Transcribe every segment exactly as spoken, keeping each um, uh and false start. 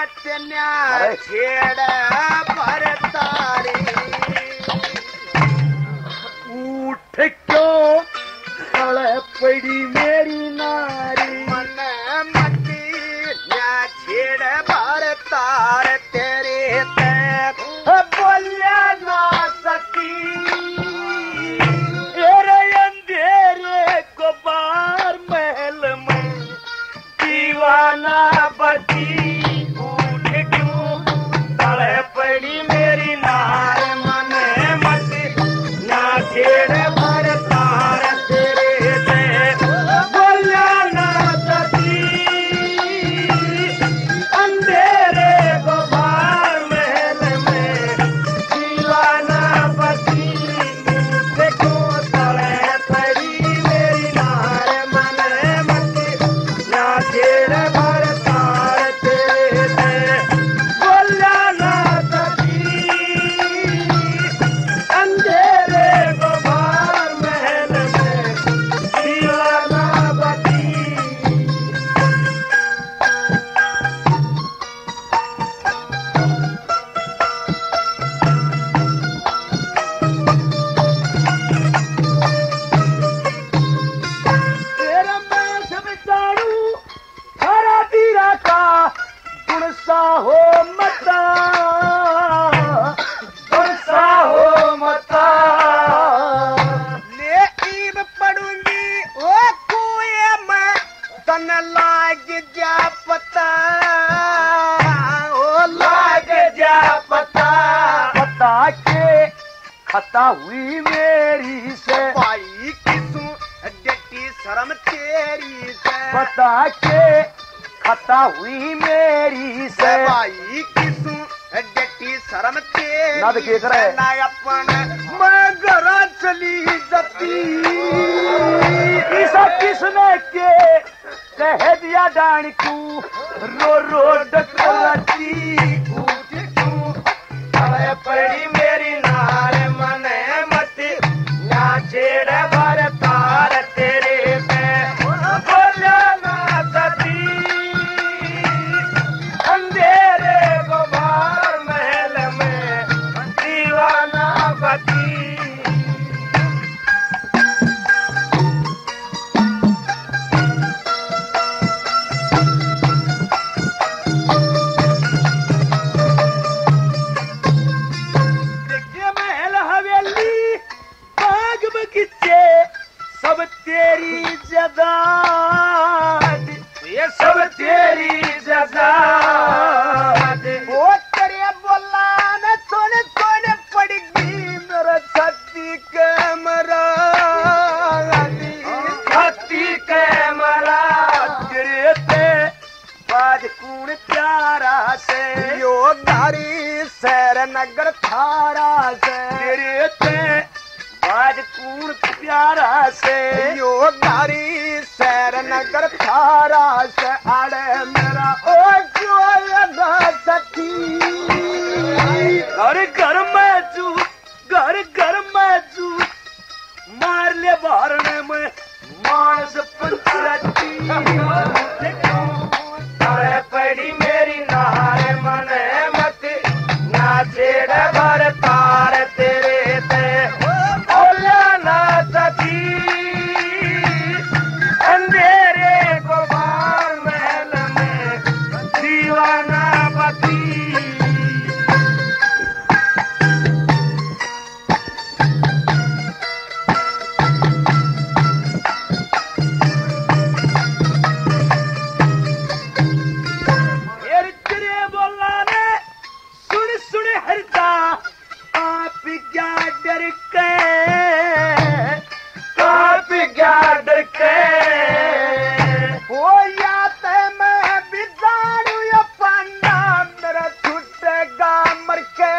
मचन्या छेड़ भरतारी उठ क्यों खड़े पड़ी मेरी नारी मन मची न्या छेड़ भरतार तेरे तैर बोलिया ना सकी तेरे अंधेरे गुबार महल में दीवाना बची उठ क्यों तले पड़ी मेरी नार मन मत ना छेड़ भरतार तेरे से बोलिया ना सकी अंधेरे गुबार महल में दीवाना बची उठ क्यों तले पड़ी मेरी नार मन मत ना छेड़ भरतार तेरे से बोलिया ना सकी अंधेरे गुबार महल में दीवाना बची तेरा मैं सब जानू हरा बीरा का गुण सा हो मता गुण सा हो मता लेकिन पढ़ूंगी ओ कुए में तन लाग जा पता ओ लाग जा पता पता के खता हुई मेरी से भाई किसू डटी शर्म तेरी से पता के खता हुई मेरी से भाई किसू डटी शर्म तेरी ना तो के करे? से, ना अपन मैं घरा चली जाती ईसा किसने के कह दिया डान को रो रो डकराती उठ क्यों तले पड़ी मेरी नार मन मत ना छेड़ भरतार तेरे पे बोलिया ना सती अंधेरे गुबार महल में दीवाना बची देखिए महल हवेली बाग बगीचे सब तेरी जदाद ये सब तेरी जदाद वो तेरे बोला न सोने सोने पड़गी मेरा छाती के मरा छाती के मरा तेरे पे बाज कूण प्यारा से यो गारी शहर नगर थारा से तेरे पे बाज कूण प्यारा से यो गारी शहर नगर थारा से आड़े मेरा ओ जो सखी घर घर में जू घर घर में जू मार ले बारने में मानस पंचरती अरे पड़ी मेरी नार मन मत ना छेड़ भरतार तेरे से बोलिया ना सकी अंधेरे गुबार महल में दीवाना बची फिर तेरे बोला ने सुन सुन हरता आप क्या डर के आप क्या डर के हो या ते मैं बिजारू या पांडा मेरा छूटेगा मर के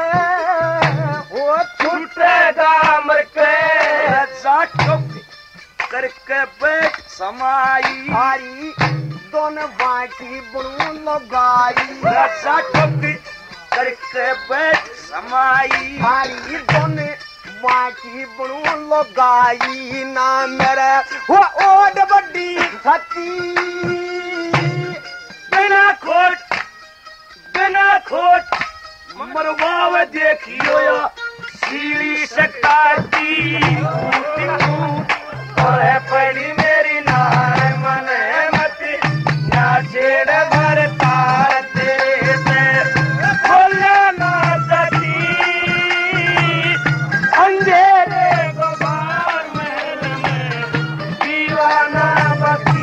हो छूटेगा मर के जाटक करके बैठ समाई हारी दोनों बाकी बुणू लगाई जाटक करके बैठ समाई हारी दोनों बाकी बुणू लगाई ना मेरे वो ओड बड़ी छाती बिना खोट खोट मरवावे देखियो या सीढ़ी सकाती और पड़ी मेरी नार मन मत ना छेड़ भर तार तेरे से बोले ना सती अंधेरे गुबार महल में दीवाना बती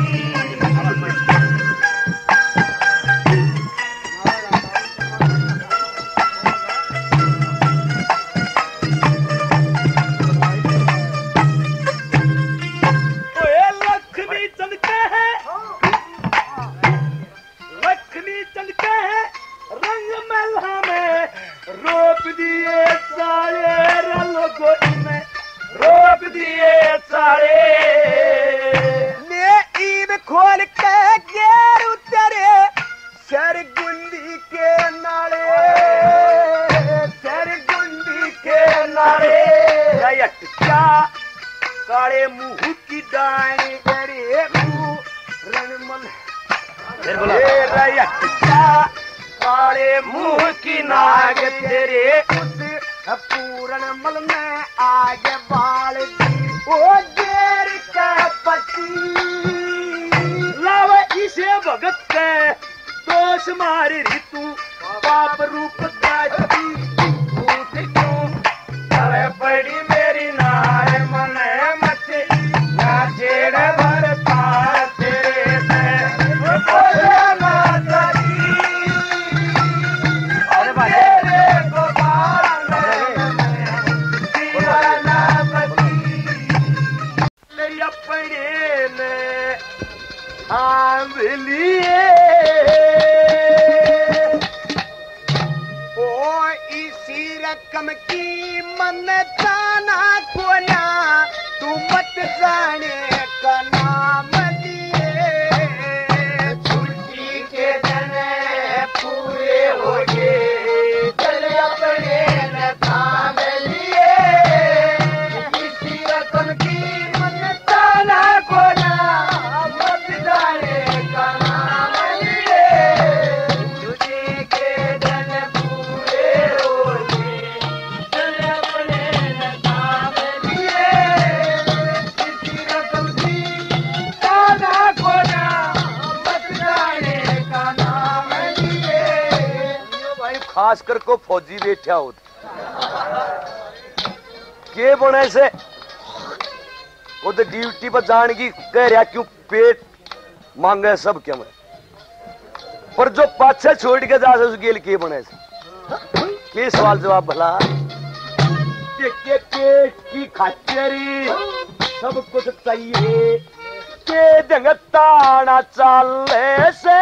रोप दिए सारे रलों में रोप दिए सारे ने ईब खोल के गेर उतरे सरगुंदी के नाले सरगुंदी के नाले क्या काले मुंह की डाई तेरे मुंह रणमल क्या काले मुंह की नाग तेरे उस पूर्ण मल में आगे बाल दी ओ देर का पति लाव इसे भगत के दोष मारी ऋतु पाप रूप दाती उठ क्यों अरे पड़ी मेरी नार मन मत ना छेड़ भर तार तेरे से बोले ना सती ओ इसी रकम की मन जाना कोना तू मत जाने का नाम लिए छुट्टी के दिन पूरे हो गए चल अपने न थाम लिए इसी रकम की मन जाना कोना मत जाने का नाम लिए छुट्टी के दिन पूरे हो गए चल अपने न थाम लिए इसी रकम की जाना कोना मत जाने का नाम लिए भाई खास कर को फौजी बैठा हो के बने से वो तो ड्यूटी पर जाने की कह रहा क्यों पेट मांगे सब क्या मैं पर जो पाछे छोड़ के जा उस गेल के बने से के सवाल जवाब भला के के पेट की खाचरी सब कुछ चाहिए के दंगताना चाले से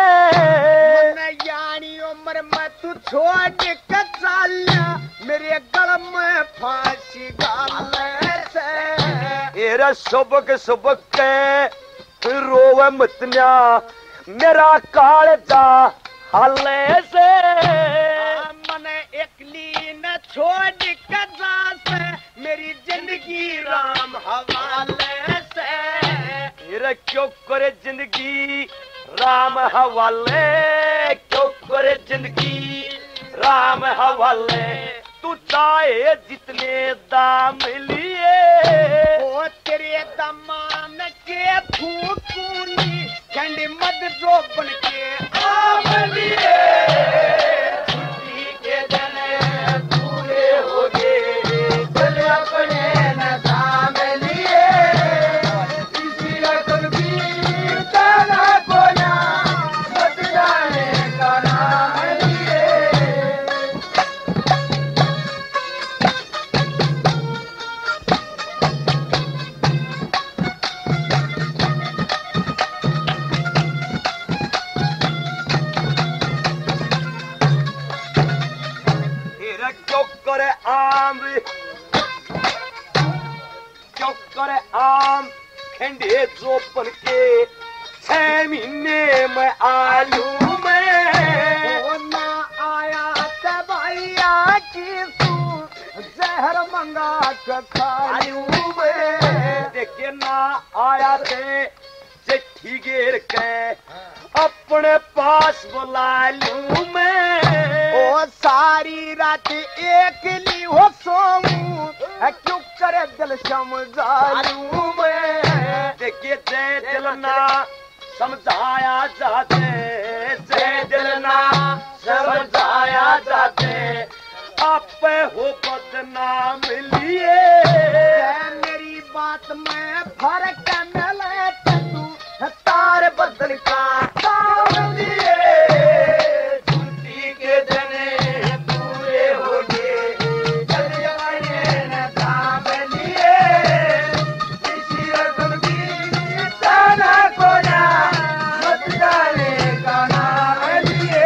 यानी उम्र में तू छोड़ के चालिया मेरे गल में फांसी गाल से एरा सुबक सुबक के रोवे मतन्या मेरा काल जा हाले से मन एकली न छोड़ के जा से मेरी जिंदगी राम हवाले से मेरा क्यों करे जिंदगी राम हवाले क्यों करे जिंदगी राम हवाले तू चाहे जितने दाम लिए ओ तेरे दमान के फूकूनी ठंडी मद जो बन के आम लिए छुट्टी के दिन पूरे हो गए चल अपने न दाम लिए इसी रकम की जाना कोना मत जाने का नाम लिए करे आम क्यों करे आम खंडे जो बन के छह महीने में आलू में ना आया तबैया की तू जहर मंगा के खालू में देखे ना आया थे चिट्ठी घेर के अपने पास बुला लूं मैं ओ ओ सारी रात एक ली हो सोऊं क्यों करे दिल समझालू मैं। देखिए जय दिलना समझाया जाते, जय दिलना समझाया जाते, आप हो बदनाम लिए। मेरी बात में फर्क मिले तू तार बदल का काम लिए। छुट्टी के दिन पूरे हो गए, चल जाने न काम लिए। किसी रकम की ताना को ना मत डाले का नाम लिए।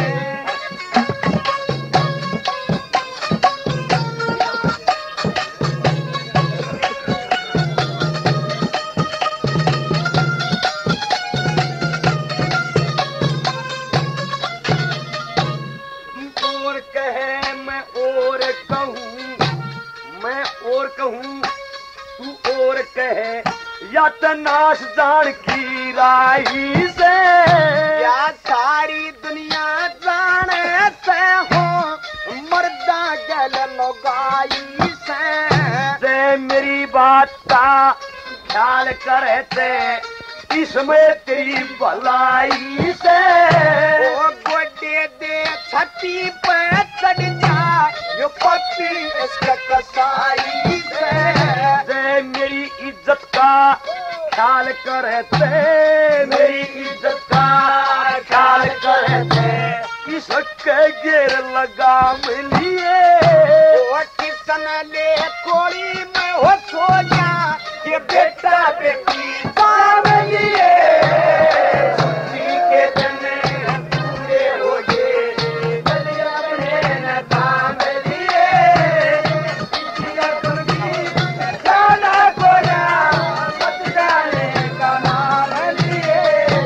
और कहे मैं और कहूँ, मैं और कहूँ तू और कहे, या तनाश जान की राही से। या सारी दुनिया जाने से हो मर्दा गल लगाई से। से मेरी बात का ख्याल करे थे, इसमें तेरी भलाई से। ओ गोडे दे छाती पे चढ़ जा यो पप्पी इसका कसाई से। से मेरी इज्जत का ख्याल करे थे, मेरी इज्जत का ख्याल करे थे, इसके गिर लगा मिलिए। ओ किसन ले कोड़ी में हो सो जा ये बेटा बेटी काम लिए। छुट्टी के दिन पूरे हो गए, चल अपने न काम लिए। किसी रकम की ताना को ना मत डाले का नाम लिए।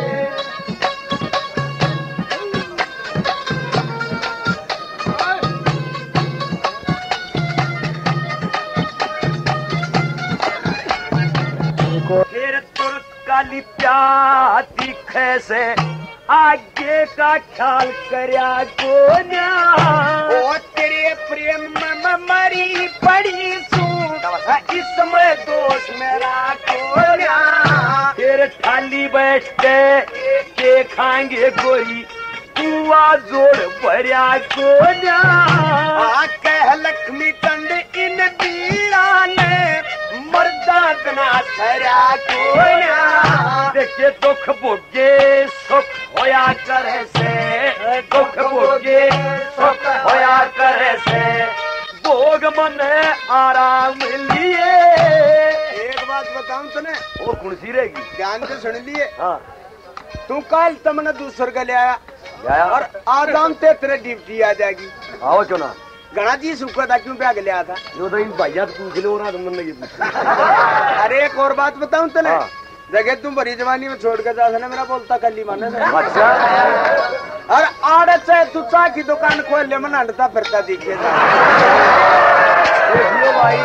फिर तुरंत काली प्या दिखे से आगे का ख्याल करया को ना। ओ तेरे प्रेम में मैं मरी पड़ी सू इसमें दोष मेरा कोया। फिर थाली बैठ के के खाएंगे गोरी, कुआ जोड़ भरिया को ना। आ कह लक्ष्मी कंड इन दीरा ने मर्दा तना सरा कोया। देखे दुख भोगे सुख होया करे से, दुख भोगे सुख होया करे से, भोग मन आराम लिए। एक बात बताऊं तने और कौन सी रहेगी? ध्यान से सुन लिए। हाँ तू कल तुमने दूसर का ले आया आया और आदाम ते तेरे ड्यूटी आ जाएगी। आओ क्यों ना, घना जी सूखा था क्यों ब्याग ले आया था? जो तो इन भैया तो पूछ लो ना, तुमने ये पूछा। अरे एक और बात बताऊं तने, हाँ। जगह तुम बड़ी जवानी में छोड़ कर जा ना मेरा बोलता कली माने। अच्छा और आड़ से तू चाह की दुकान खोल ले मन हटता फिरता दिखे जा। देखियो भाई,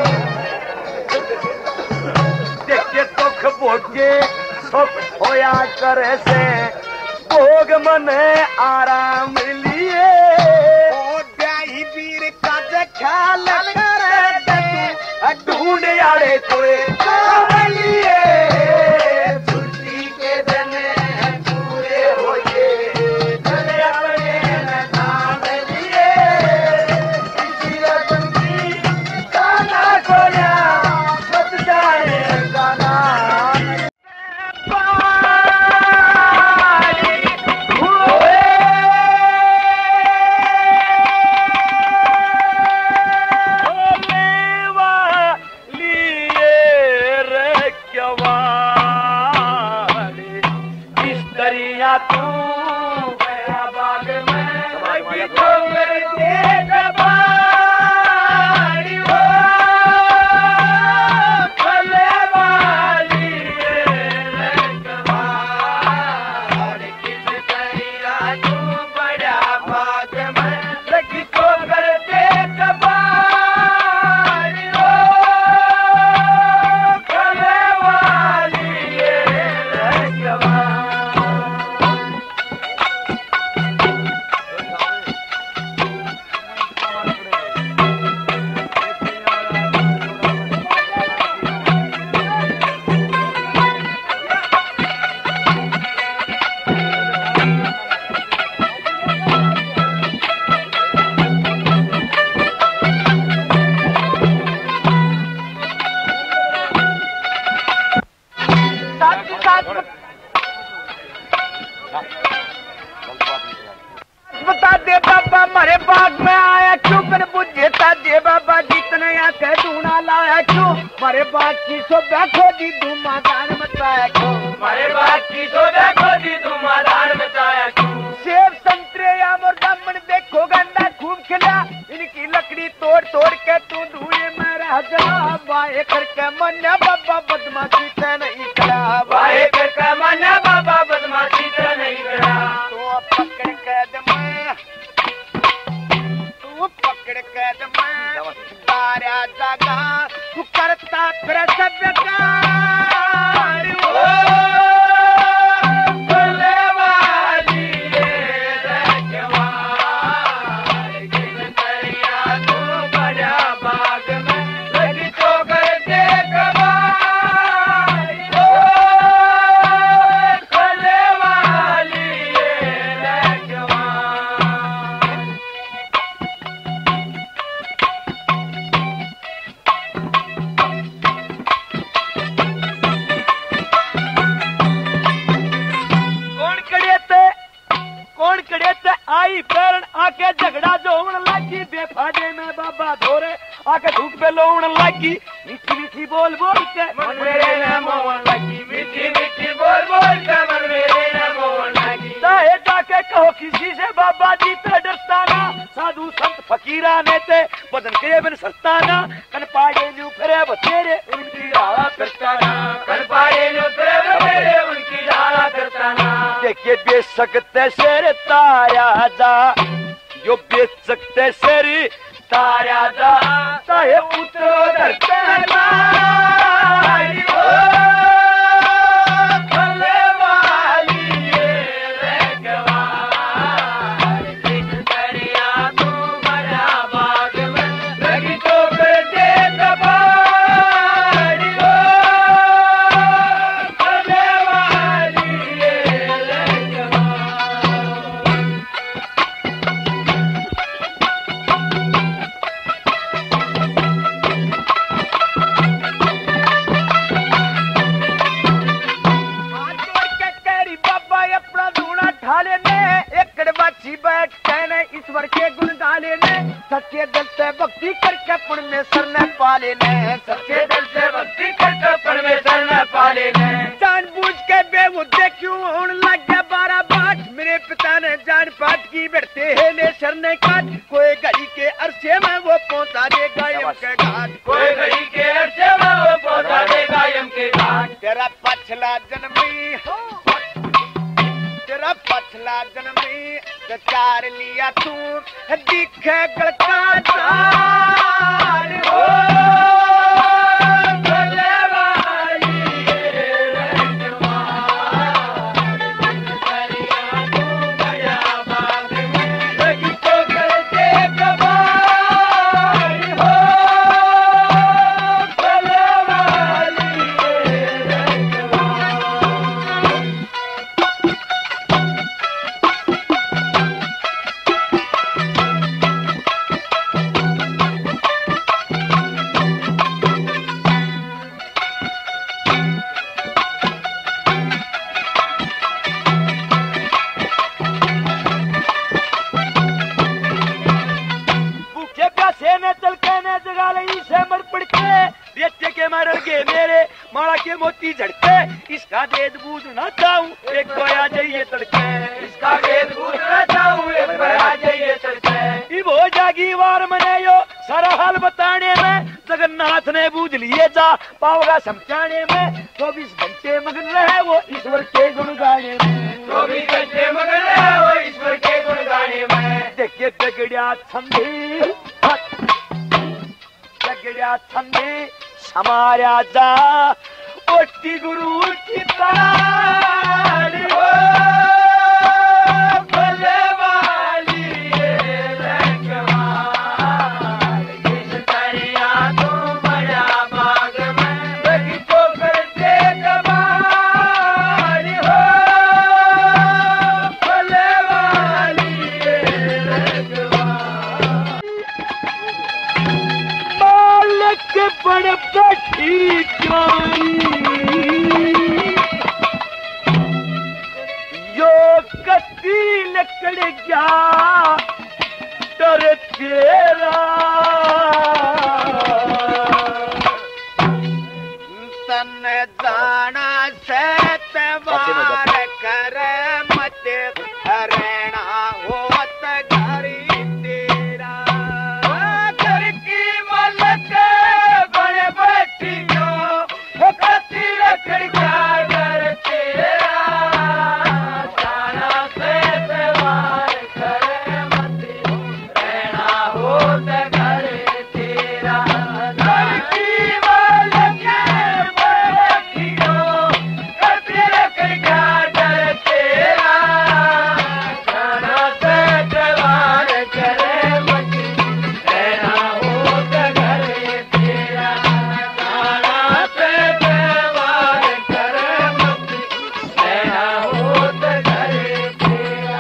देखे दुख भोगे सुख होया करे से, भोग मन आराम लिए। ओ ब्याही वीर का जे ख्याल करे तू ढूंढ आड़े तोए काम लिए। छुट्टी के दिन पूरे हो गए, चल अपने न काम लिए। किसी रकम की ताना को ना मत डाले का नाम। पानी हुए बता दे बाबा मारे बाग में आया क्यों कर बुझेता दे बाबा जितने आके ढूंढा लाया क्यों मारे बाग की सो बैठो जी धुमादान मचाया क्यों मारे बाग की सो बैठो जी धुमादान मचाया क्यों सेब संतरे आम और जामुन देखो गंदा खूब खिला इनकी लकड़ी तोड़ तोड़ के तू धुएं में रह जा बाए करके मन्या बाबा बदमाशी ते नहीं करा बाए करके मन्या बाबा बदमाशी ते नहीं करा तो पकड़ के दम तू पकड़ के दम तारा जागा तू करता फिर सब कार आके झगड़ा जो होने लगी बेफाजे में बाबा धोरे आके धूप पे लोन लगी मीठी मीठी बोल बोल के मन मेरे न मोहन लगी मीठी मीठी बोल बोल के मन मेरे न मोहन लगी चाहे जाके कहो किसी से बाबा जी तो डरता ना साधु संत फकीरा ने ते बदन के बिन सस्ता ना कन पाए न्यू फिरे बतेरे उनकी डाला करता ना कन पाए न्यू फिरे बतेरे उनकी डाला करता ना के बेच सकते शेर तारा जा जो बेच सकते शेर तारा जा चाहे उतरो धरते ईश्वर के गुण गाले ने सच्चे दिल से भक्ति करके परमेश्वर ने पाले ने सच्चे दिल से भक्ति करके परमेश्वर ने पाले ने जानबूझ के बेहुदे क्यों होने लग गया बारह बाट मेरे पिता ने जान पाट की बैठते है ने शर ने काट कोई घड़ी के अरसे में वो पहुंचा देगा यम के घाट कोई घड़ी के अरसे में वो पहुंचा देगा यम के घाट तेरा पछला जन्मी तेरा पछला जन्मी चार लिया तू दिखे गलका चार हो भले वाली करिया तू बड़ा बाग में लगी तो करते कबार हो भले वाली माला के मोती झड़के इसका भेद बूझना चाहूं एक गोया जाइए तड़के इसका भेद बूझना चाहूं एक गोया जाइए तड़के इब हो जागी वार मने यो सारा हाल बताने में जगन्नाथ ने बूझ लिए जा पावगा समझाने में चौबीस घंटे मगन रहे वो ईश्वर के गुण गाने में चौबीस घंटे मगन रहे वो ईश्वर के गुण गाने में देखिए बिगड़िया छंदी बिगड़िया छंदी हमारा जा ओटी गुरु की तारी हो भले वाली किस करिया तू बड़ा बाग में लगी तो करते कबार हो भले वाली मालिक बड़ बैठी यो कती लकड़ क्या डर तेरा तन जाना से तवार कर मत रहना होत घरी तेरा घर की मलक बन बैठी जो कति रखड़ क्या डर तेरा जाना से तवार कर मत रहना होत घरी तेरा घर की मलक बन बैठी जो कति रखड़ क्या डर तेरा जाना से तवार कर मत रहना होत घरी तेरा जाना से तवार कर मत रहना होत घरी तेरा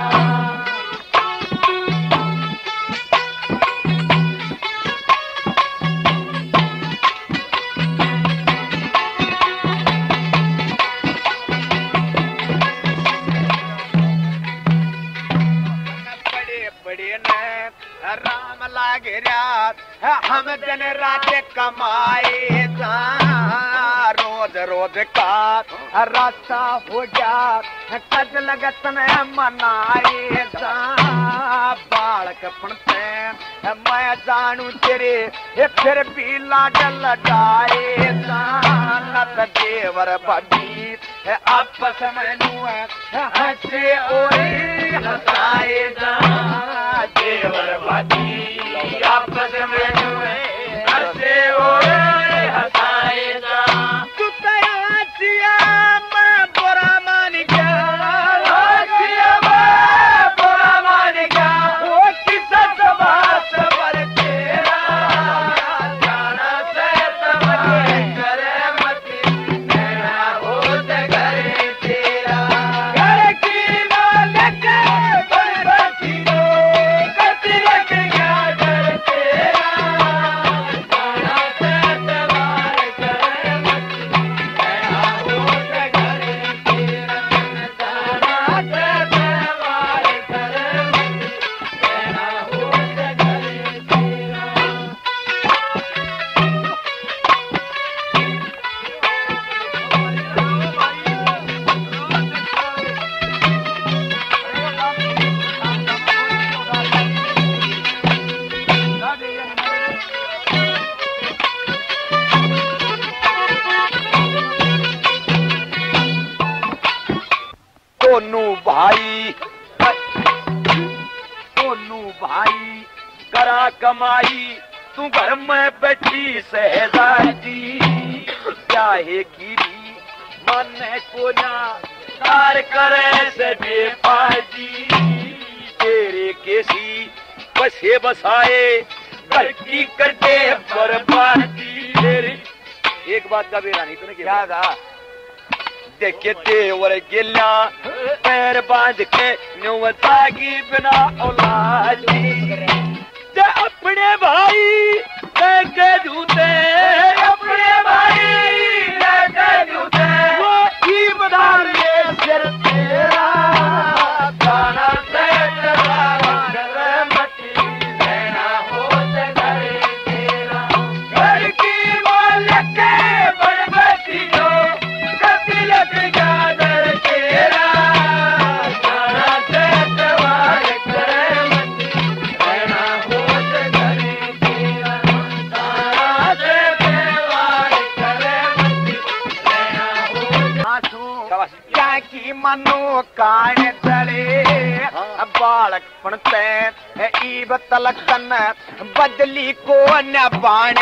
बड़े बड़े ने राम लागे रात हम दिन रात कमाए जा रोज रोज का रास्ता हो जा कज लगत में मनाए जा बालक पणते मैं जानू तेरे ये फिर भी लाड लगाए जा नत देवर बड़ी आपस में नू हंसे ओए हंसाए जा देवर बड़ी आपस में नू हंसे ओए हंसाए जा तू तया चिया मैं बुरा मान गया चिया मैं बुरा मान गया वो किसा बात पर तेरा जाना से तवार करे मत रहना होत घरे तेरा घर की मालक बन बैठी जो कति रख क्या डर तेरा जाना से तवार करे मत रहना होत घरे तेरा जाना से तवार करे मत रहना होत घरे तेरा दोनों भाई दोनों भाई करा कमाई तू घर में बैठी सहजादी चाहे की भी मन को ना कार करे से बेपाजी तेरे केसी बसे बसाए घर की करते बर्बादी तेरी एक बात का बेरा नहीं तूने क्या कहा देखे देवर गिला पैर बांध के नुवतागी बिना औलादी ते अपने भाई के जूते अपने भाई के जूते वो ईमानदार ये सिर तेरा गाना से तवार करे मत रहना होत घरे तेरा घर की मालक बन बैठी जो कति लग गया डर तेरा जाना से तवार करे मत रहना होत घरे तेरा जाना से तवार करे मत रहना होत क्या की मनो कान तले बालक पणते ईब तलकन बदली को न बाण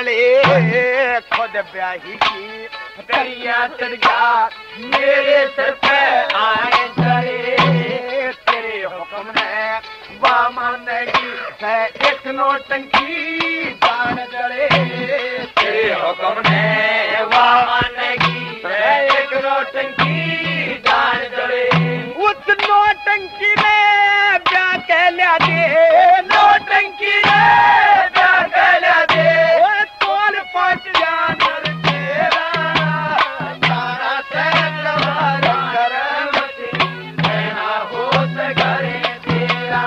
तले खुद ब्याही की दरिया चढ़ गया मेरे सर पे आए तले तेरे हुक्म ने वामनगी है एक नौटंकी जान जड़े तेरे हुक्म ने वामनगी है एक नौटंकी जान जड़े उस नौटंकी ने ब्याह कह लिया दे नौटंकी ने ब्याह कह लिया दे वो तोल पाँच जानवर तेरा जाना से तवार करे मत रहना होत घरे तेरा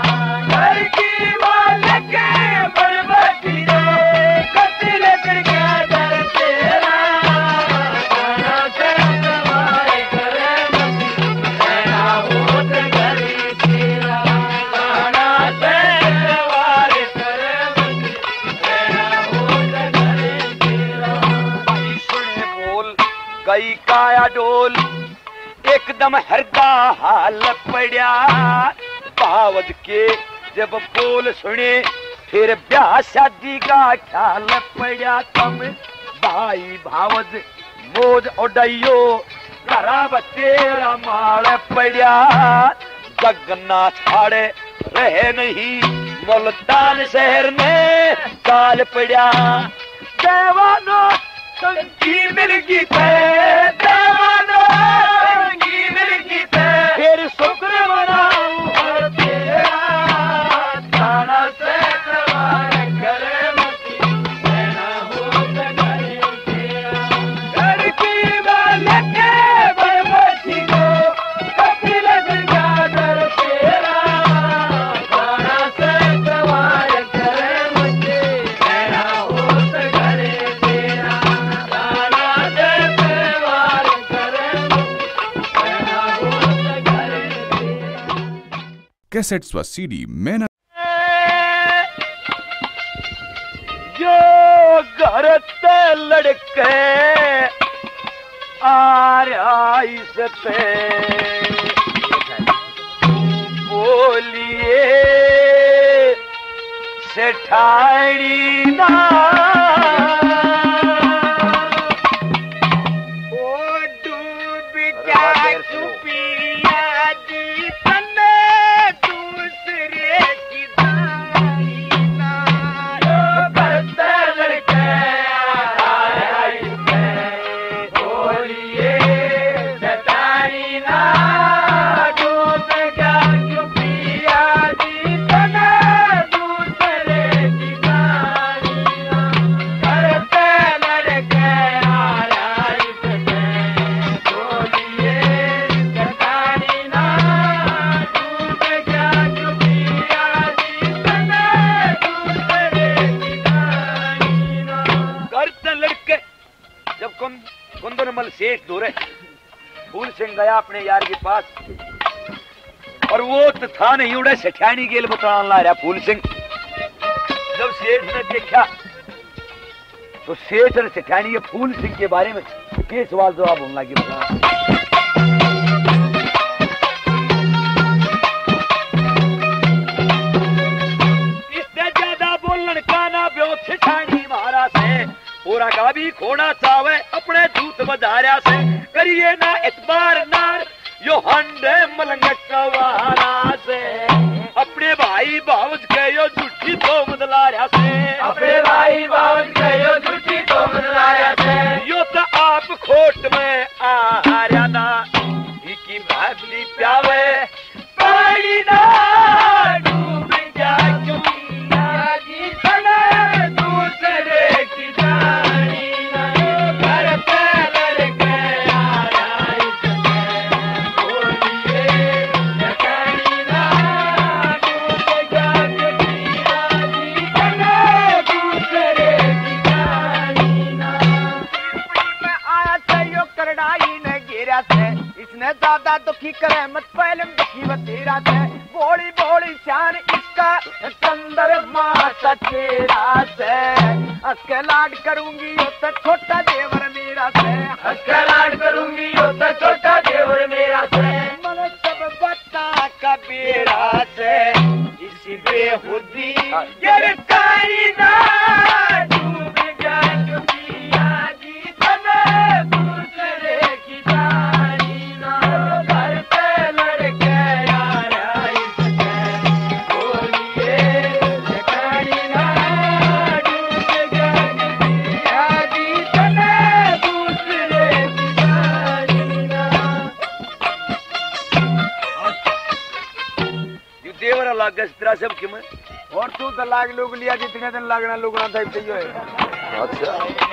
एकदम हरदा हाल पड़ा बावज के जब बोल सुने फिर ब्याह शादी का ख्याल पड़ा तुम भाई भावज मोज उड़ाइयो घरा बतेरा माल पड़ा जगन्नाथ छाड़े रहे नहीं मुल्तान शहर में काल पड़ा देवानो संगी मिलगी थे देवानो संगी मिलगी थे फिर शुक्र मनाऊं हर तेरा ताना से सवार करे मती मैना हो करे तेरा घर की वाले के बरबसी को कभी लग जादर तेरा ताना से सवार करे मती मैना हो करे तेरा ताना से सवार करे मती मैना हो करे तेरा कैसेट्स व सीडी मैना जो घर ते लड़के आ रहा इसते बोलिए सेठानी ना ओ डूब जा चुपिया जी तने दूसरे की दाई ना करते लड़के आ रहा इसते बोलिए सेठानी ना डूब जा चुपिया जी तने दूसरे की दाई ना करते लड़के आ रहा इसते बोलिए सेठानी ना डूब जा चुपिया जी तने दूसरे की दाई ना करते लड़के जब कुंद कुंदनमल शेष दूरे फूल सिंह गया अपने यार के पास और वो तो था नहीं उड़े सेठानी गेल बताने ला रहा फूल सिंह जब सेठ ने देखा तो सेठ और सेठानी ये फूल सिंह के बारे में ये सवाल जवाब होने लगे बता इससे ज्यादा बोलन का ना ब्यो सेठानी महाराज से पूरा का भी खोना चावे अपने दूत बजारिया से करिए ना इतबार नार यो हंडे मलंग कवारा से अपने भाई बावज के यो झूठी तो मदलारिया से अपने भाई बावज के यो झूठी तो मदलारिया से यो तो आप खोट में आ रहा ना की भागली प्यावे पानी ना डूब जा चुपिया जी तने दूसरे की जानी ना घर पे लड़के आ रहा इसमें बोलिए सेठानी ना डूब जा चुपिया जी तने दूसरे की जानी ना में आया से यो करड़ाई ने गिरा से इसने ज्यादा दुखी करे मत पहले दुखी बतेरा से बोली बोली शान इसका चंदर माँ सचेरा से हंसके लाड करूंगी यो तो छोटा देवर मेरा से हंसके लाड करूंगी यो तो छोटा देवर मेरा से मन सब बता कबीरा से इसी बेहुदी गिरफ्तारी ना डूब जा चुपिया जी तने दूसरे की जानी ना घर पे लड़के आ रहा इसमें बोलिए सेठानी ना डूब जा चुपिया जी तने दूसरे की जानी ना यू देवर अलग इस तरह सब क्यों और तू तो लाग लोग लिया जितने दिन लागना लोगना था इतना ही है अच्छा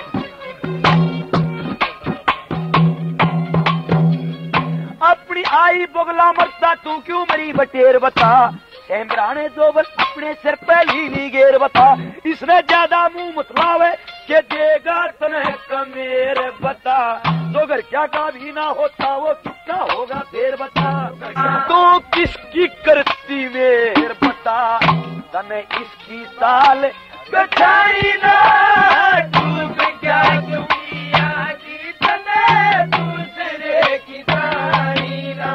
अपनी आई बुगला मरता तू क्यों मरी बटेर बता सेमराने जोबल अपने सिर पे लीनी गेर बता इसने ज्यादा मुंह मतलावे के देगा तने कमेर बता तो अगर क्या का भी ना होता वो किसका होगा फिर बता तो किसकी करती मेर बता तने इसकी ताल बैठाई ना डूब गया चुपिया जी तने दूसरे की जानी ना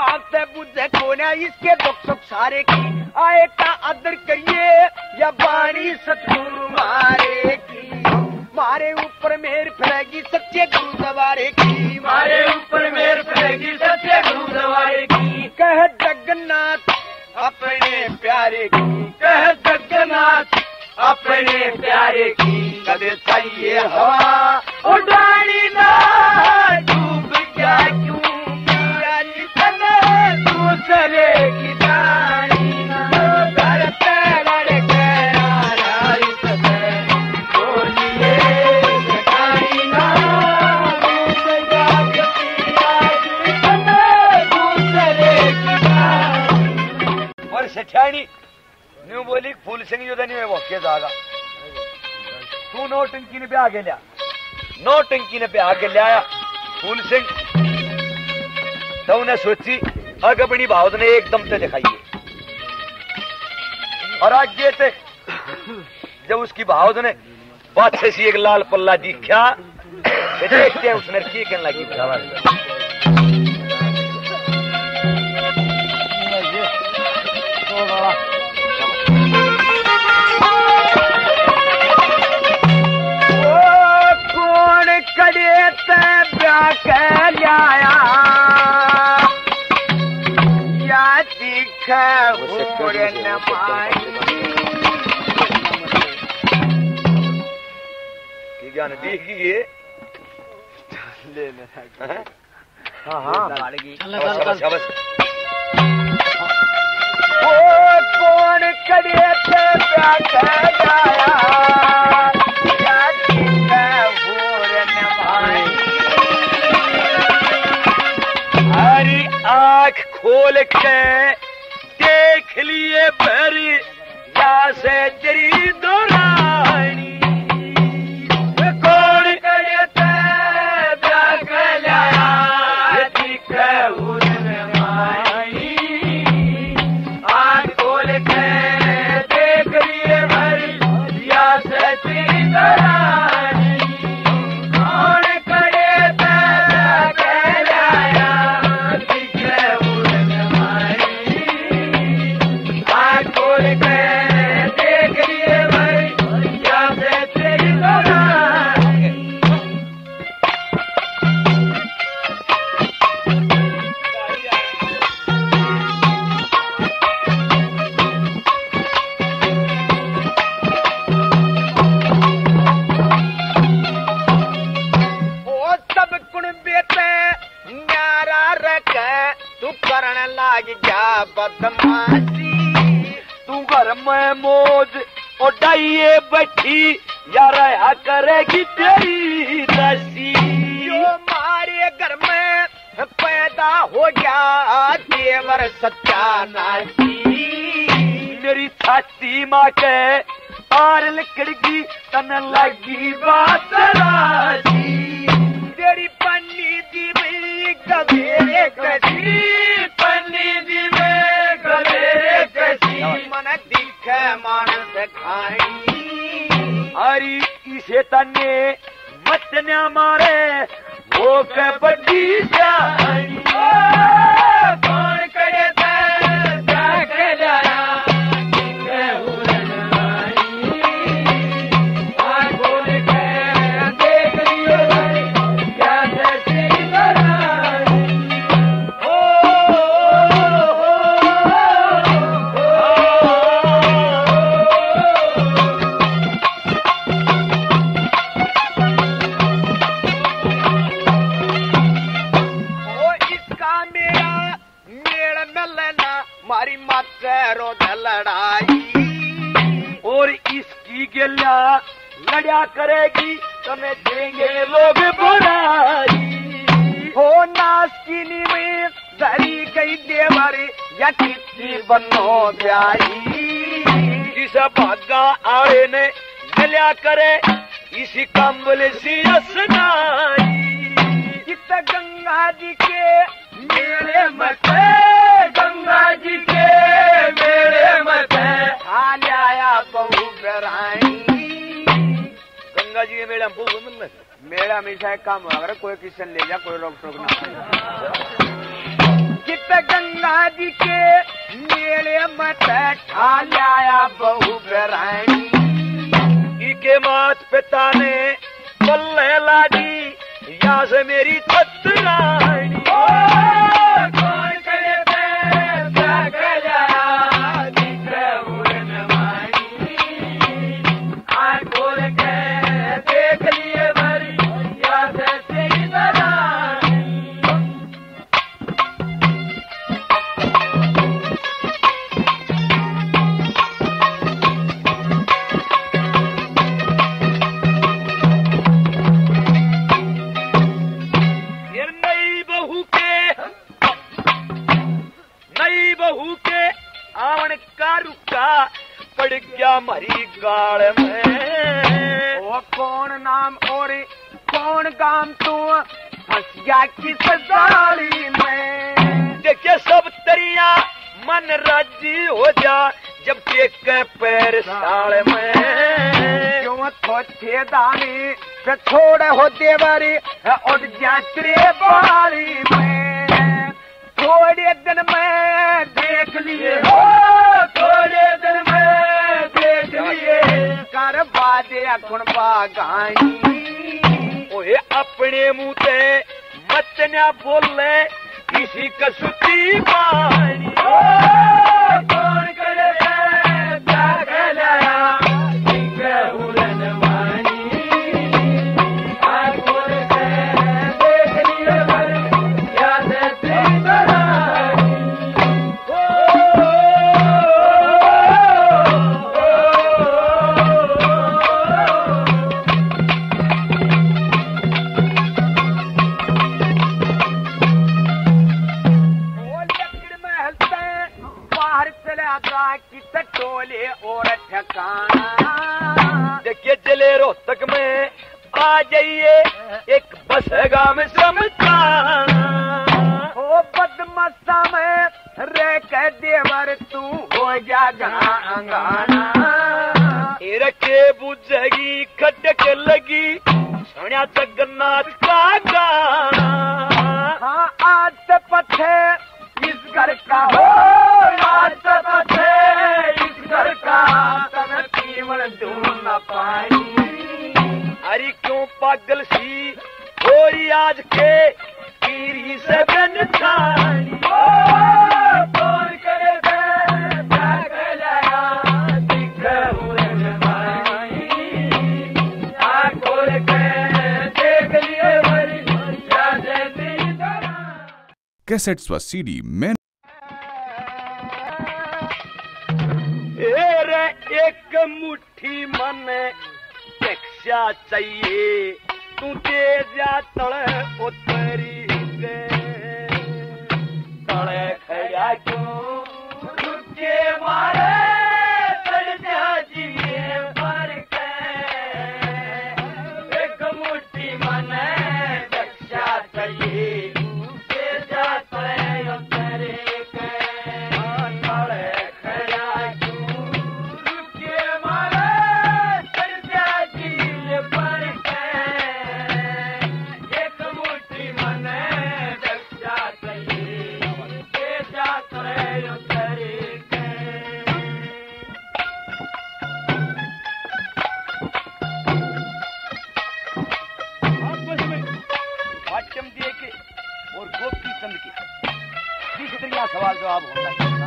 बाप से बुझे कोने इसके दुख सुख सारे की आए का आदर करिए या बाणी सतगुरु मारे की मारे ऊपर मेहर फैलेगी सच्चे गुरु दवारे की मारे ऊपर मेहर फैलेगी सच्चे गुरु दवारे की कह जगन्नाथ अपने प्यारे की कह जगन्नाथ अपने प्यारे की कदे चाहिए हवा उड़ानी ना डूब गया क्यों प्यारी तने दूसरे की जानी ना घर तेरे करारी तने बोलिए जगानी ना डूब गया प्यारी तने दूसरे की जानी और सेठानी न्यू बोली फूल सिंह जो धनी वो के जागा तू नो टंकी ने पे आगे लिया नो टंकी ने पे आगे लिया फूल सिंह तो उन्हें सोची अगर अपनी भावत ने एकदम से दिखाइए और आगे थे जब उसकी भावत ने बात से सी एक लाल पल्ला दिखा देखते हैं उसने की कहने लगी कड़े ब्याह कर लिया या दिख ज्ञान देख ये हाँ हाँ वो कौन कड़े ब्याह कर लिया हरी आँख खोल के देख लिए भर या से तेरी दोरानी कौन करते ब्याह कर लिया दिख माई आँख खोल के देख लिए भर या से तेरी दोरानी कौन करते ब्याह कर लिया दिख माई आँख खोल के देख लिए भर या से तेरी दोरानी वो सब गुण बेते न्यारा रख तू करण लाग गया बदमाशी तू घर में मौज उड़ाइए बैठी यार या करेगी तेरी दसी यो मारे घर में पैदा हो गया देवर सत्यानाशी मेरी छाती माँ के आर लिकड़गी तन लगी बात राजी तेरी पन्नी दी भी गधेरे कसी पन्नी दी में गलेरे कसी मन दिख मानस खाई हरी इसे तने मचन्या मारे वो के बड़ी जानी कौन करे ब्याह कर लिया दिख उड़ानी आँख खोल के देख लियो भाई क्या से तेरी दोरानी ओ ओ इसका मेरा मेड़ मिलना मारी मातरो लड़ाई और इसकी गिला लड़ा करेगी तुम्हें देंगे लोग बुराई हो नासकीनी में धरी गई देवर या किसी बनो ब्याई जिस भागा आड़े ने मिल्या करे इसी कंबल सी असनाई चित गंगा जी के मेरे मथे गंगा जी के मेरे मथे हाल आया बहु बराई गंगा जी के मेला में बहुत मिलना मेरा हमेशा एक काम अगर कोई किशन ले जा कोई रोक टोक ना चित पे गंगा जी के मेले में ठा लाया बहू बेरानी के मात पिता ने बल्ले लाडी यहाँ से मेरी छतरानी कौन करे पैसा गया दिखे उड़न वाणी आँख खोल के देख लिए भरी या से तेरी दरानी पड़ गया मरी गाल में ओ कौन नाम और कौन काम तू फंस गया किस साली में देखिए सब तरिया मन राजी हो जा जब देख के पैर साल में क्यों थोचे दानी पे छोड़ हो देवरी और जात्रे बारी में थोड़े दिन में देख लिए हो थोड़े दिन में देख लिए कर बाजे अखुण बागानी ओए अपने मुंह ते मत न बोले किसी कसुती पानी कौन करे क्या कहलाया दिखे उड़न वाणी आँख खोल के देख लिए भरी या से तेरी दरानी टोले और ठिकाना देखिए जले रोहतक में आ जाइए एक बस गाम समझाना ओ बदमस्ता में रे कह देवर तू हो जा गाना रखे बुझगी खटक लगी सुनिया जगन्नाथ का गाना हाँ आज से पथे इस घर का हो आज से पथे इस घर का तन पीवण दूर न पानी अरे क्यों पागल सी होरी आज के पीरी से बन छानी कौन करे क्या कहलाया दिखे उड़न वाणी आँख खोल के देख लिए भरी या से तेरी दरानी कैसेट्स व सीडी में रे एक मुट्ठी मन रक्षा चाहिए तू दे जा तड़ उतरी के तड़े खड़ा क्यों रुके मारे चढ़ जा जिए पर के एक मुट्ठी मन रक्षा चाहिए दे जा तड़े उतरे के तड़े खड़ा क्यों रुके मारे चढ़ जा जिए पर के एक मुट्ठी मन रक्षा चाहिए दे जा तड़े उतरे के आपस में भाष्यम दिए के और गोपी चंद के बीस तरीका सवाल जवाब होता है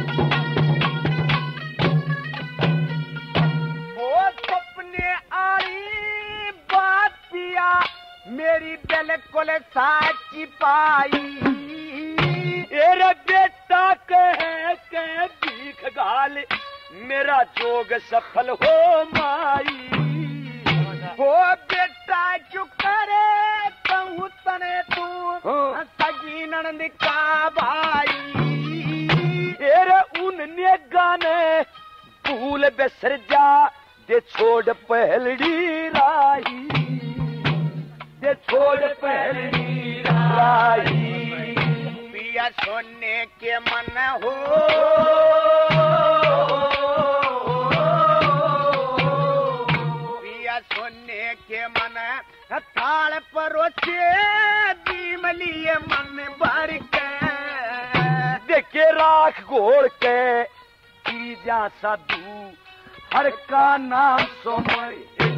ओ सपने आई बात पिया मेरी बिल्कुल साची पाई तेरा बेटा कहे के भीख गाल मेरा जोग सफल हो माई हो बेटा क्यों करे कहूँ तने तू हाँ। सगी ननद का भाई तेरे उनने गाने भूल बेसर जा दे छोड़ पहलड़ी राही दे छोड़ पहलड़ी राही पिया सोने के मन हो पिया सोने के मन थाल परोसे दीमलिए मन भर के राख घोल के पी जा साधु हर का नाम सोमर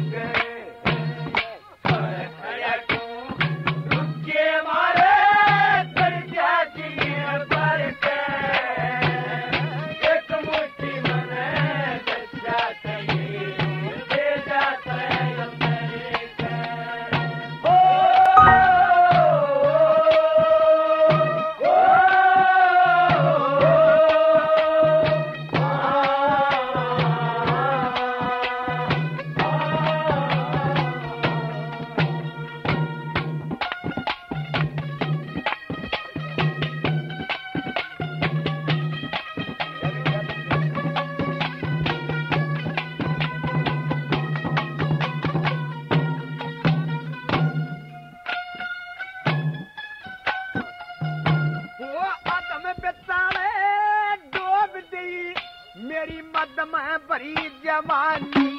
मेरी मद में भरी जवानी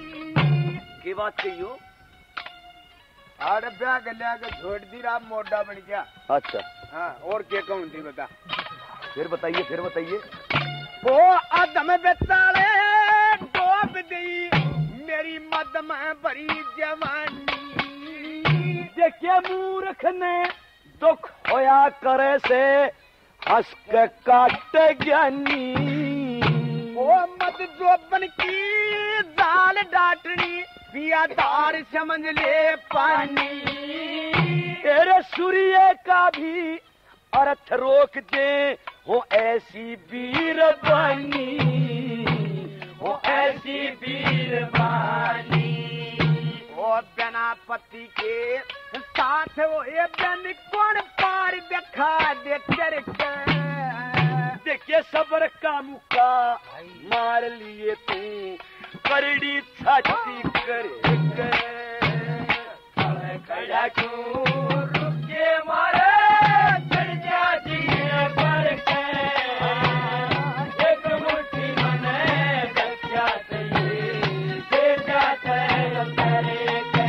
की बात कहियो आड़ ब्याग लिया छोड़ दी रहा मोटा बन गया। अच्छा हाँ और क्या कहूँ थी बता फिर बताइए फिर बताइए वो आदम बेताले डोब दी मेरी मद में भरी जवानी देखिए मूर्ख ने दुख होया करे से हंस के काटे ज्ञानी वो मत जोबन की दाल डाटनी पिया दार समझ ले पानी तेरे सूर्य का भी अर्थ रोक दे हो ऐसी वीर बानी हो ऐसी वीर बानी वो बिना पति के साथ वो ये बन कौन पार देखा दे तेरे देखिए सबर का मुक्का मार लिए तू करड़ी छाती कर खड़ा क्यों रुके मारे चढ़ जा जिए पर के एक मुट्ठी मने रक्षा चाहिए दे जाते करे के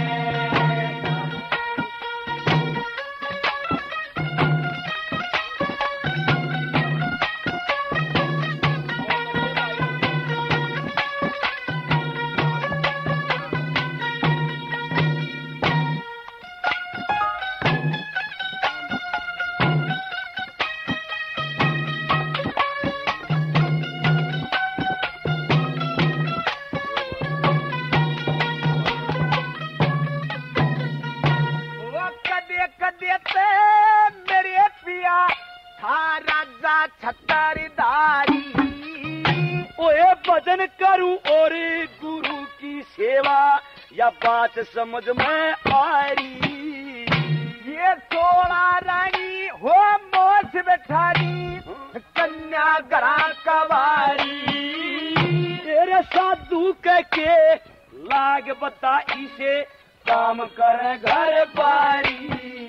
भजन करूं और गुरु की सेवा या बात समझ में आ रही ये सोला रानी हो मोछ बैठानी कन्या गरा कवारी तेरे साधु कह के लाग बता इसे काम करे घर बारी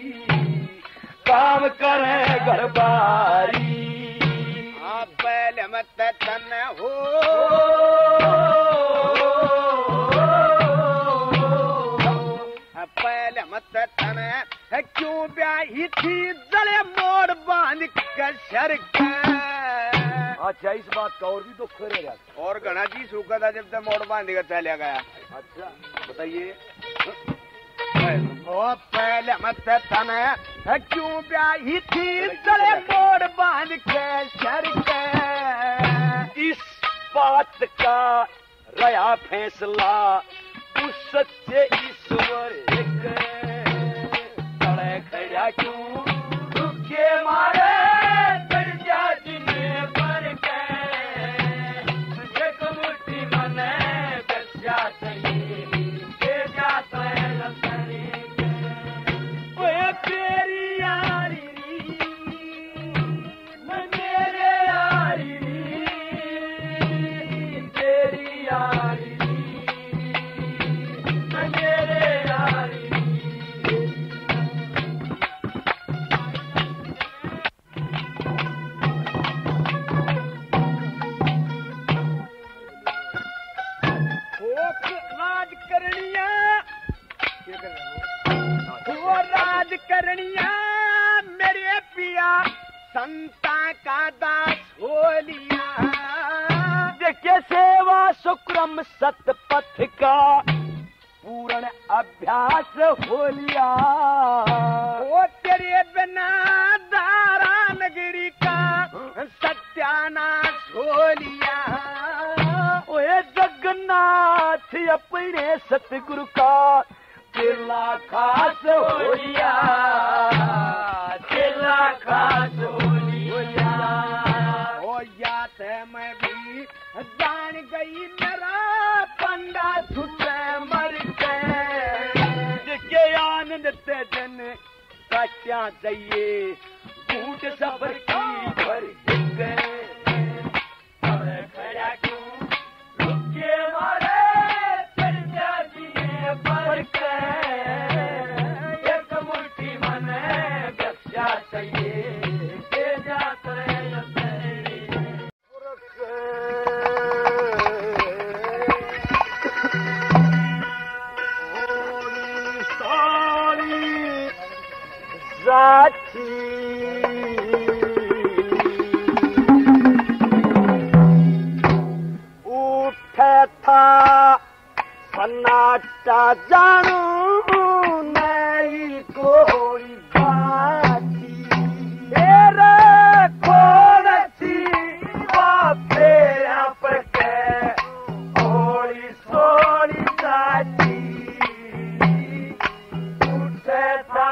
काम करे घर बारी पहले मत तन हो पहले मत तन क्यों ब्याही थी जले मोड़ बांध कर शरक अच्छा इस बात का और भी दुख हो रहा और घना जी सूखा था जब तक मोड़ बांध कर चला गया। अच्छा बताइए ओ पहले मत तन क्यों ब्याही थी जले मोड़ बांध के शरक इस बात का रया फैसला उस सच्चे ईश्वर खड़े खड़ा क्यों दुखे मारे चढ़ जा जिन्हें पर के एक मुट्ठी मने बचा चाहिए दे जाता है लसरी ओए तेरी यारी मेरे यारी तेरी यारी मेरे यारी झोलिया देखे सेवा सुक्रम सतपथ का पूर्ण अभ्यास हो लिया। वो तेरे बिना दारा नगरी का सत्यानाश हो लिया। ओए जगन्नाथ अपने सतगुरु का चेला खास हो लिया, चेला खास हो लिया। हो याद है मैं भी जान गई मेरा पंडा छुटे मर गए। के आनंद ते जन का क्या चाहिए झूठ सबर की भर गए। खड़ा क्यों रुके मारे चर्चा जी ने पर के एक मुट्ठी मन बख्शा चाहिए के जाते साथी उठे था सन्नाटा जानू नहीं कोई बाती तेरे कौन सी फेरा पर के होली सोनी साथी उठे था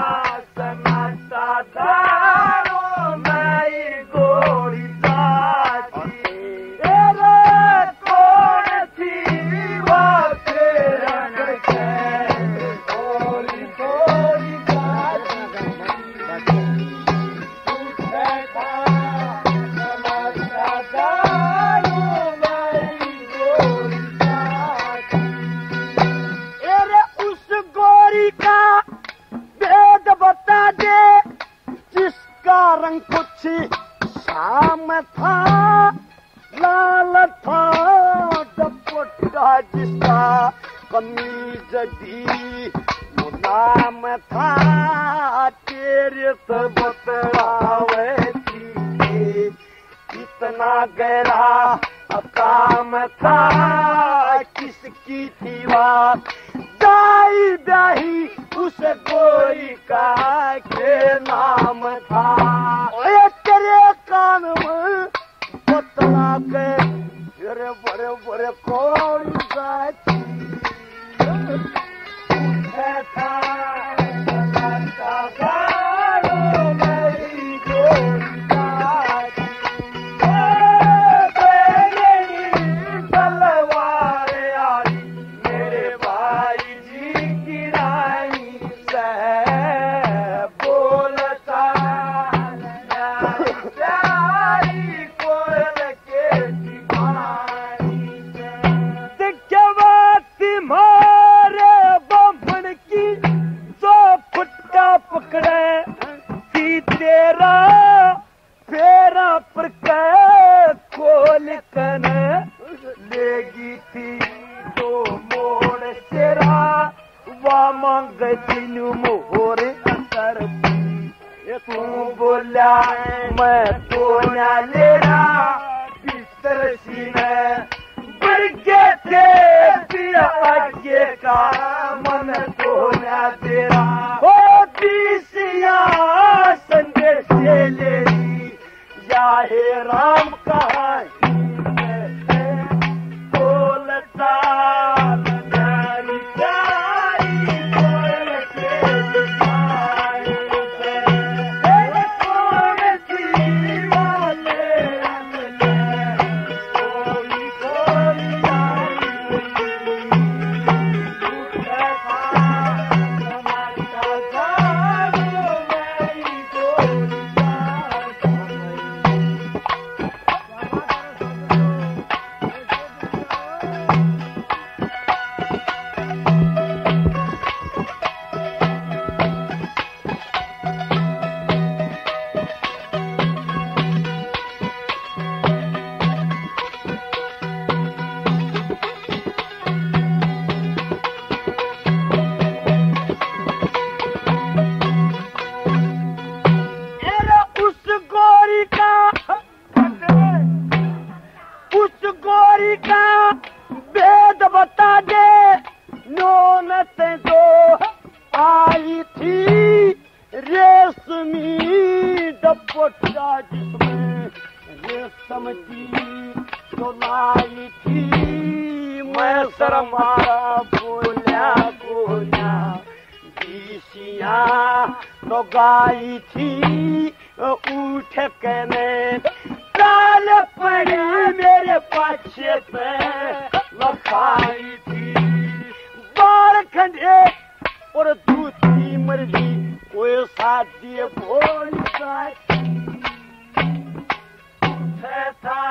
शाम था लाल था दुपट्टा जिसका कमीज दी वो नाम था तेरे से बतलावे थी इतना गहरा काम था किसकी थी बात दाई दाही उस गोरी का के नाम था। ओए तेरे कान में बतला के तेरे बड़े बड़े कौन साथी था लेगी थी तो मोड़ तेरा वा मांग तीनू मोहर अंतर तू बोला मैं तो ना लेना बिस्तर सीने बरगे थे पिया आगे का मन तो ना तेरा हो दिसिया संदेश ले ली या हे राम का बता दे नौनत जो आई थी रेशमी दुपट्टा जिसमें रेशम की जो लाई थी मैं शर्माया बोलिया बोलिया बीसिया तो गाई थी उठ कहने काल पड़े मेरे पाछे पे लखाई थी बाल खंडे और दूसरी मर्जी कोई शादी बोल था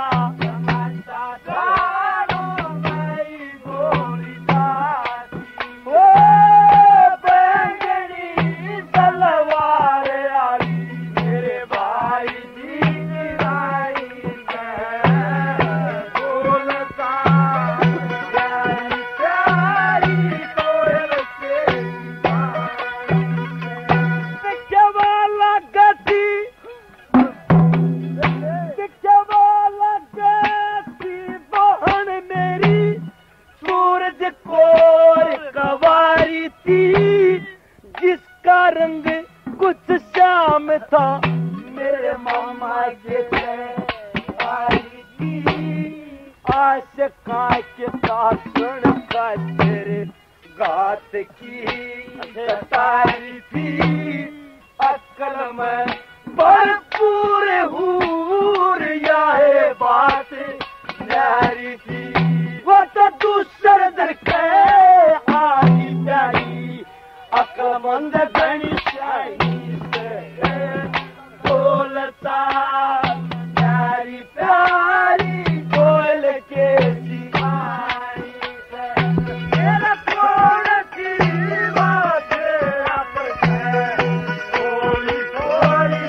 रंग कुछ श्याम था मेरे मामा के आई थी आश कांच ताकण का तेरे गात की तारी थी अक्ल में भरपूर हूर यह बात न्यारी थी वो तो दूसर दर के आई प्यारी अकलमंद गणिशाही से बोलता प्यारी प्यारी बोल के सिखाई मेरा कौन सी बात थोड़ी थोड़ी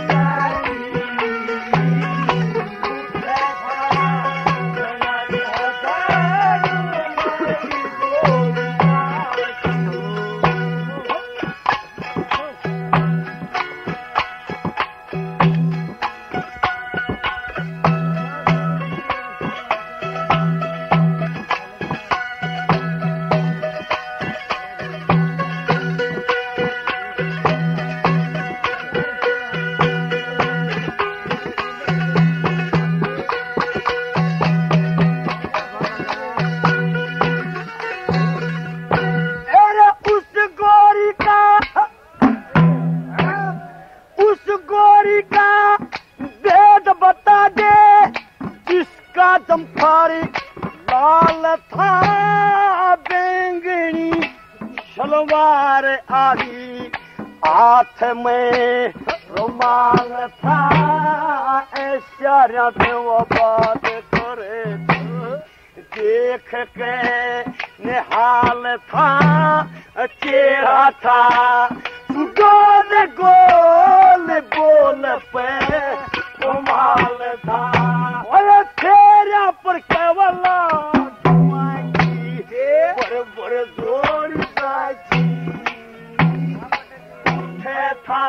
जम्फारी लाल था बैंगनी शलवार आदि हाथ में रुमाल था ऐश्वर्या में वो बात करे देख के निहाल था चेहरा था गोल गोल बोल पे रुमाल था और तेरा पर केवला बड़े बड़े जोर साची उठे था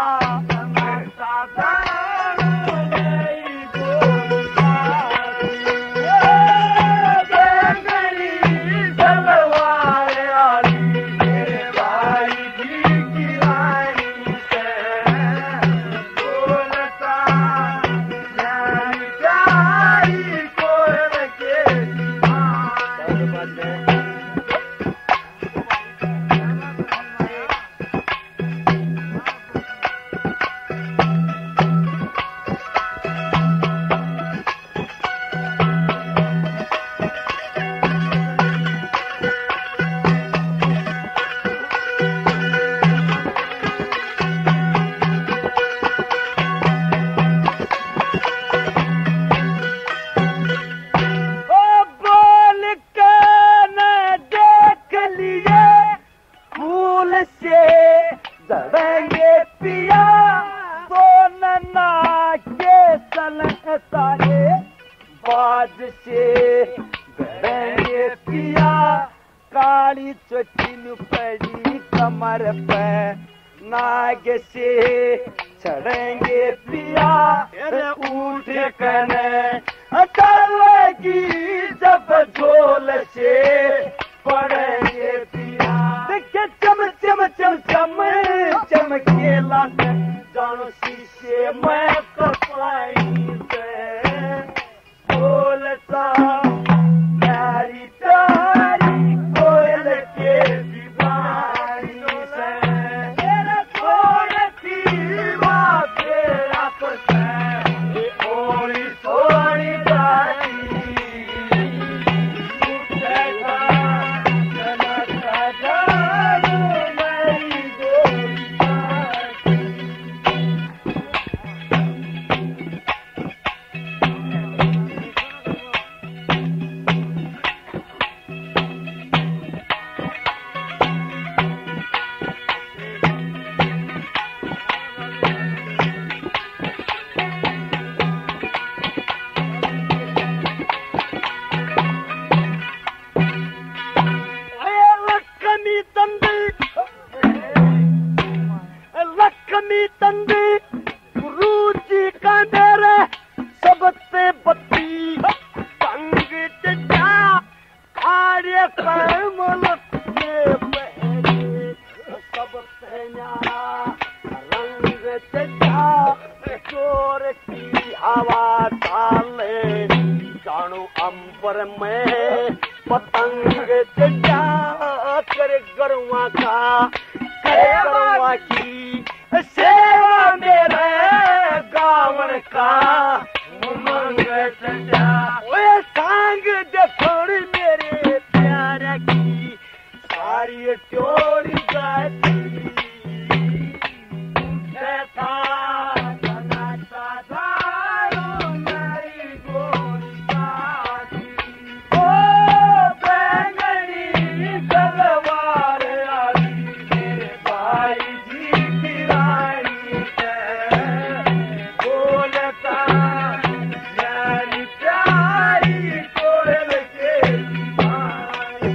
काली चोटिन पड़ी कमर पे नाग से चढ़ेंगे पिया उठ कने अटल की जब जो बोल से पड़ेंगे पिया देखे चम चम चम चम चमकेला जानो शीशे मैं कपाई से बोलता प्यारी प्यारी कोयल के दीवानी से तेरा छोड़ती बात तेरा पसे ओली सोनी जाती उठेगा चलता जानो मेरी गोरी लक्ष्मी तंदी लक्ष्मी तंदी गुरु जी का मेरे सबसे बत्ती संग चचा कार्य कमल में पहने सबसे न्यारा रंग चचा चोर की हवा डाले जानो अंबर में पतंग चचा कर गरुआ का करे गरुआ की सेवा मेरे गावन का उमंग चचा ओए सांग देखोड़ मेरे प्यारा की सारी चोरी गाती था सनाता दारू मेरी गोरी गाती ओ बैंगनी सलवार आली मेरे भाई जी की रानी है बोलता प्यारी प्यारी कोयल के दीवानी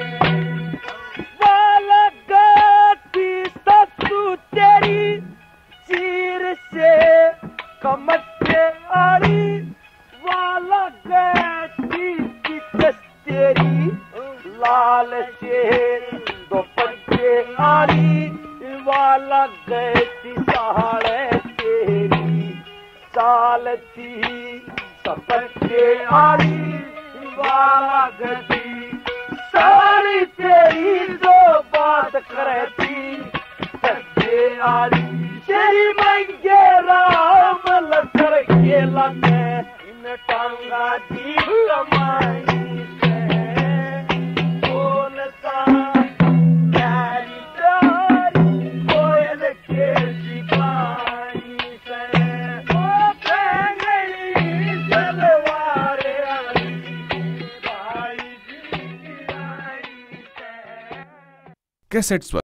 वाला गाती ससु तेरी चीर से कमटे आड़ी वाला गाती किस तेरी लाल से दोपट्टे आड़ी वाला गैती सहाड़े तेरी साल थी सपट्टे आड़ी वाला गती सारी तेरी जो बात करती सच्चे आड़ी तेरी मंगे राम लखर के लगे इन टांगा दी कमाई से बोलता प्यारी प्यारी कोयल के सिपाही से ओ बैंगनी सलवार आली भाई जी की रानी से कैसेट्स